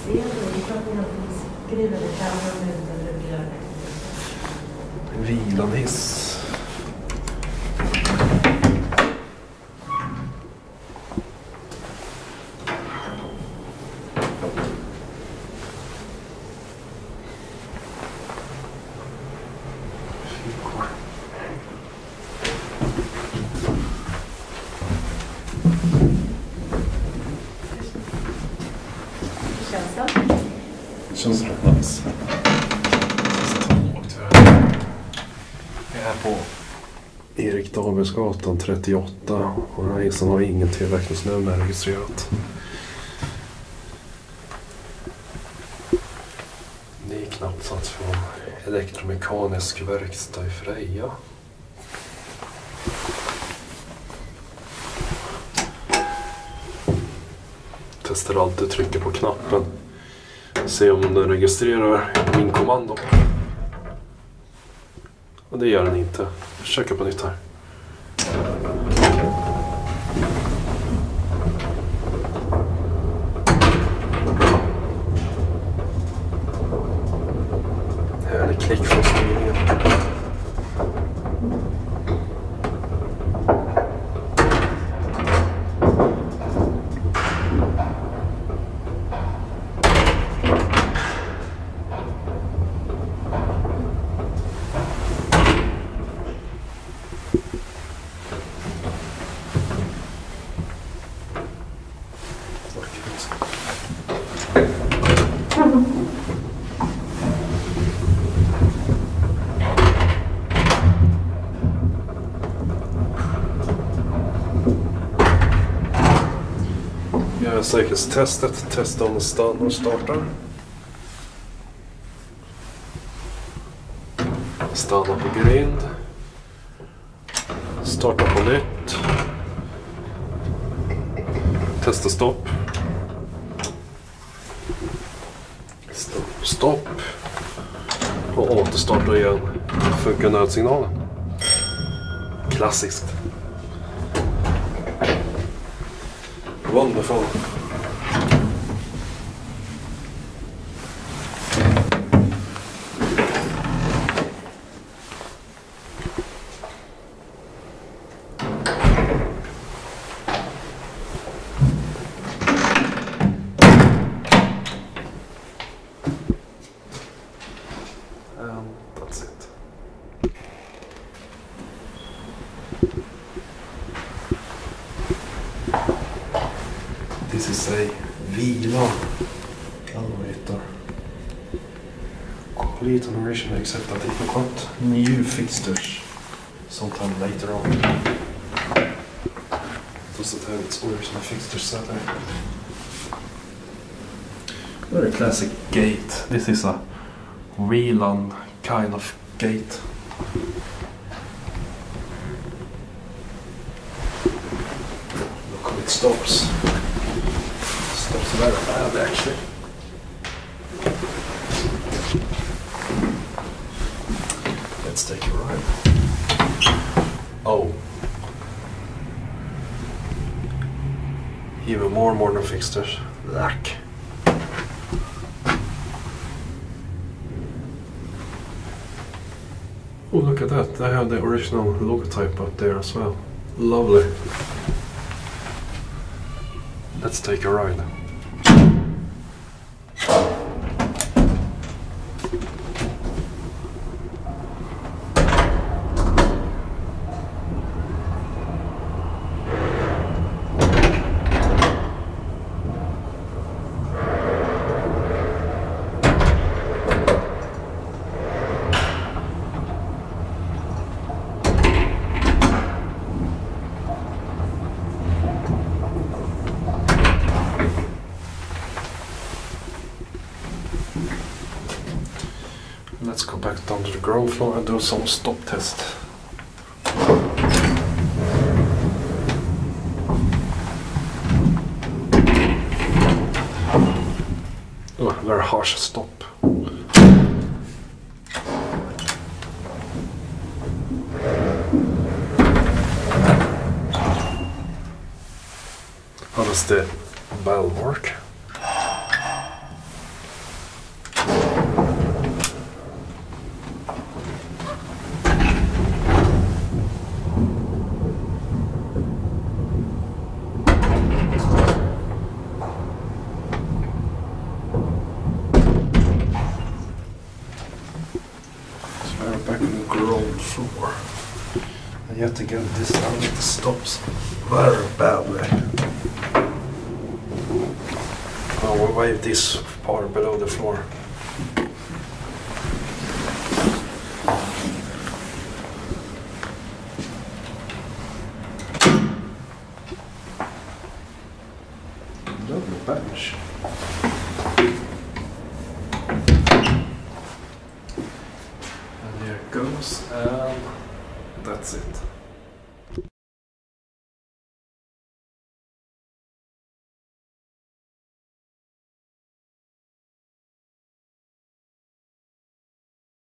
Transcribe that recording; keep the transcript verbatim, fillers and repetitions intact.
Vilanhiss. Känns rätt nice. Jag är här på Erik Dahlbergsgatan trettioåtta och den här hissen har ingen tillverkningsnummer registrerat. Det är knappt satt från elektromekanisk verkstad i Freja. Testar alltid trycka på knappen. Se om den registrerar min kommando. Och det gör den inte. Försöka på nytt här. Här är klick från styrningen. Säkerhetstestet, testa om den stannar och startar. Stanna på grind. Starta på nytt. Testa stopp. Stopp, stopp. Och återstarta igen. Funkar nödsignalen. Klassiskt. Wonderful. And that's it. This is a Vila elevator. Complete and original except that it got new fixtures sometime later on. Does it have its original fixtures set there? Very classic gate. This is a Wieland kind of gate. Look how it stops. Stops very bad actually. Let's take a ride. Oh. Even more modern fixtures. Lack. Oh, look at that. They have the original logotype up there as well. Lovely. Let's take a ride. Let's go back down to the ground floor and do some stop test. Oh, very harsh stop. How does the bell work? Yet again, this time it stops very badly. I will wave this part below the floor. Lovely bench. And here it goes, and that's it.